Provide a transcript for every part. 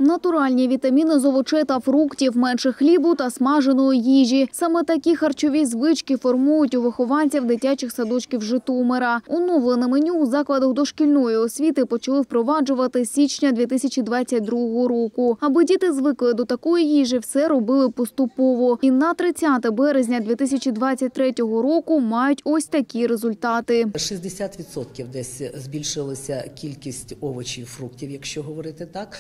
Натуральні вітаміни з овочей та фруктів, менше хлібу та смаженої їжі. Саме такі харчові звички формують у вихованців дитячих садочків Житомира. Оновлене меню у закладах дошкільної освіти почали впроваджувати з січня 2022 року. Аби діти звикли до такої їжі, все робили поступово. І на 30 березня 2023 року мають ось такі результати. 60% десь збільшилася кількість овочів, фруктів, якщо говорити так.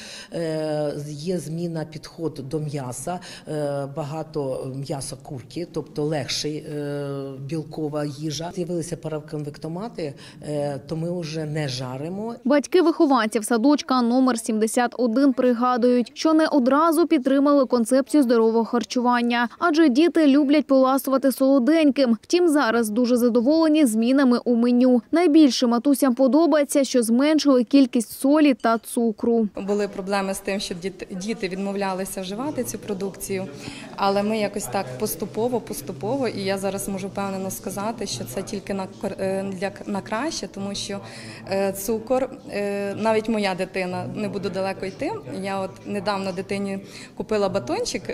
Є зміна підходу до м'яса, багато м'яса курки, тобто легший білкова їжа. З'явилися параконвектомати, то ми вже не жаримо. Батьки вихованців садочка номер 71 пригадують, що не одразу підтримали концепцію здорового харчування, адже діти люблять поласувати солоденьким. Втім, зараз дуже задоволені змінами у меню. Найбільше матусям подобається, що зменшили кількість солі та цукру. Були проблеми з тим, що діти відмовлялися вживати цю продукцію, але ми якось так поступово, і я зараз можу впевнено сказати, що це тільки на краще, тому що цукор, навіть моя дитина, не буду далеко йти, я от недавно дитині купила батончик,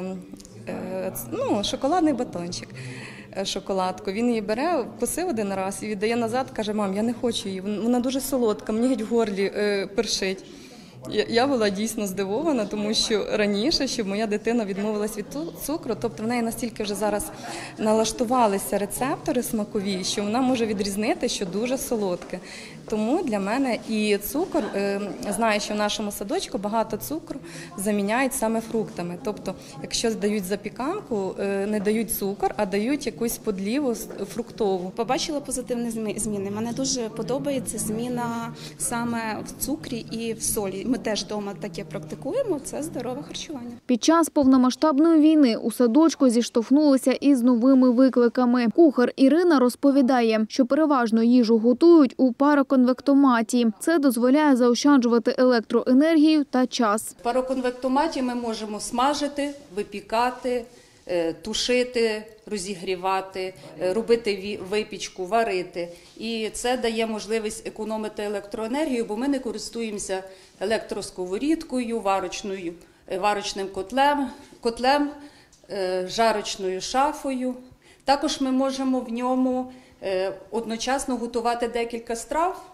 шоколадний батончик. Шоколадку. Він її бере, вкусив один раз і віддає назад, каже: "Мам, я не хочу її, вона дуже солодка, мені геть в горлі першить". Я була дійсно здивована, тому що раніше, щоб моя дитина відмовилась від цукру, тобто в неї настільки вже зараз налаштувалися рецептори смакові, що вона може відрізнити, що дуже солодке. Тому для мене і цукор, знаю, що в нашому садочку багато цукру заміняють саме фруктами. Тобто, якщо дають запіканку, не дають цукор, а дають якусь подліву фруктову. Побачила позитивні зміни. Мене дуже подобається зміна саме в цукрі і в солі. Ми теж вдома таке практикуємо, це здорове харчування. Під час повномасштабної війни у садочку зіштовхнулися із новими викликами. Кухар Ірина розповідає, що переважно їжу готують у пароконвектоматі. Це дозволяє заощаджувати електроенергію та час. В пароконвектоматі ми можемо смажити, випікати, тушити, розігрівати, робити випічку, варити. І це дає можливість економити електроенергію, бо ми не користуємося електросковорідкою, варочним котлем, жарочною шафою. Також ми можемо в ньому одночасно готувати декілька страв,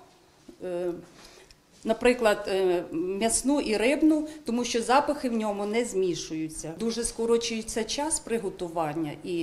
наприклад, м'ясну і рибну, тому що запахи в ньому не змішуються. Дуже скорочується час приготування і,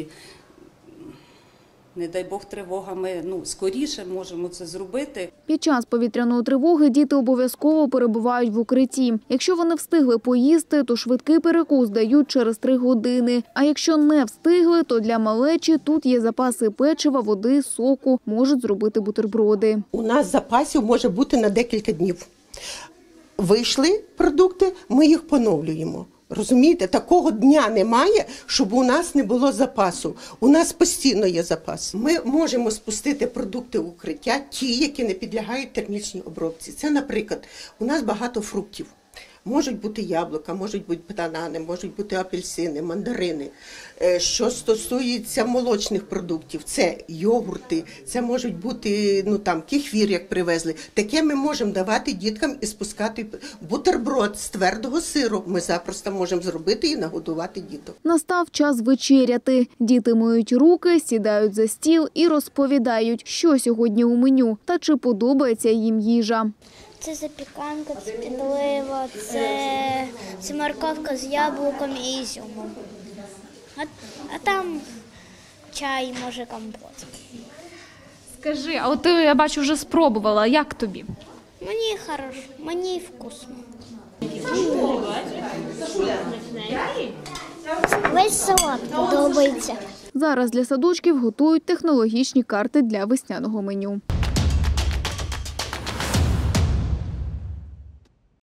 не дай Бог, тривога, ми скоріше можемо це зробити. Під час повітряної тривоги діти обов'язково перебувають в укритті. Якщо вони встигли поїсти, то швидкий перекус дають через 3 години. А якщо не встигли, то для малечі тут є запаси печива, води, соку, можуть зробити бутерброди. У нас запасів може бути на декілька днів. Вийшли продукти, ми їх поновлюємо. Розумієте, такого дня немає, щоб у нас не було запасу. У нас постійно є запас. Ми можемо спустити продукти в укриття, ті, які не підлягають термічній обробці. Це, наприклад, у нас багато фруктів. Можуть бути яблука, можуть бути банани, можуть бути апельсини, мандарини. Що стосується молочних продуктів, це йогурти, це можуть бути кефір, як привезли. Таке ми можемо давати діткам і спускати. Бутерброд з твердого сиру ми запросто можемо зробити і нагодувати діток. Настав час вечеряти. Діти миють руки, сідають за стіл і розповідають, що сьогодні у меню та чи подобається їм їжа. Це запіканка, це підлива, це морковка з яблуком і ізюмом. А там чай, може, компот. Скажи, а от ти, я бачу, вже спробувала. Як тобі? Мені хорошо, мені вкусно. Весь салат подобається. Зараз для садочків готують технологічні карти для весняного меню.